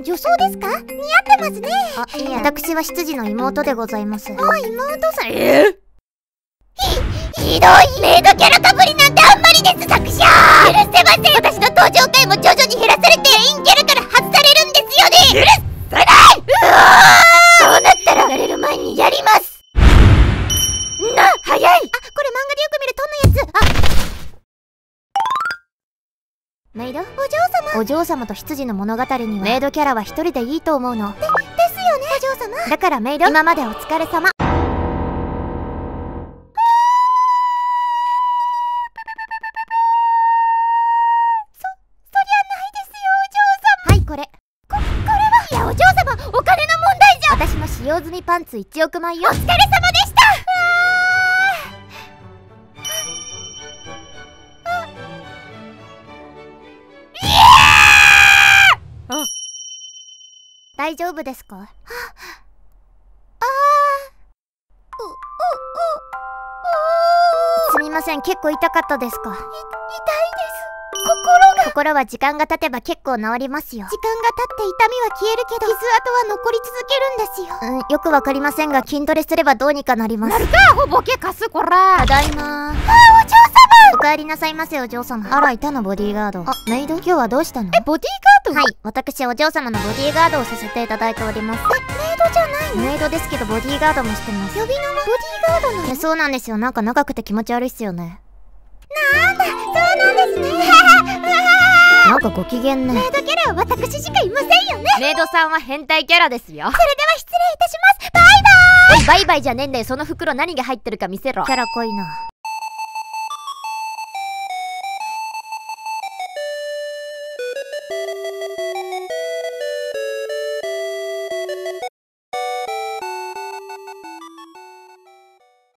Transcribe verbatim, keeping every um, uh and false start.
女装ですか？似合ってますね。 あ、いえ、私は執事の妹でございます。 あ、妹さん。えー、ひ、ひどい。メイドキャラかぶりなんてあんまりです、作者。許せません。私の登場回も徐々に減らされて、メインキャラから外されるんですよね。許さない。うわー、そうなったら、慣れる前にやります。な、早い。あ、これ漫画でよく見るトンのやつ。あ、 メイド？ お嬢様。 お嬢様と執事の物語にはメイドキャラは一人でいいと思うの。 で、ですよね、お嬢様。 だからメイド、今までお疲れ様。はい、これ。 こ、これは。いや、お嬢様、お金の問題じゃ。 私の使用済みパンツいちおくまいよ。 お疲れ様でした。 大丈夫ですか？ ああ。う、う、う、 すみません、結構痛かったですか？ い、痛いです。心が。 心は時間が経てば結構治りますよ。 時間が経って痛みは消えるけど、傷跡は残り続けるんですよ。 うん、よくわかりませんが、筋トレすればどうにかなります。 なるか、ほぼけかすこら。 ただいまー。 ああ、お嬢様。 お帰りなさいませ、お嬢様。あら、いたのボディーガード。あ、メイド、今日はどうしたの？ え、ボディーガード？ はい、私お嬢様のボディーガードをさせていただいております。 え、メイドじゃないの？ メイドですけどボディーガードもしてます。 呼び名はボディーガードなの？ え、そうなんですよ。なんか長くて気持ち悪いっすよね。 なんだ、そうなんですね。 なんかご機嫌ね。 メイドキャラは私しかいませんよね。 メイドさんは変態キャラですよ。 それでは失礼いたします。バイバーイ。 おい、バイバイじゃねえんだよ。その袋何が入ってるか見せろ。 キャラ濃いな。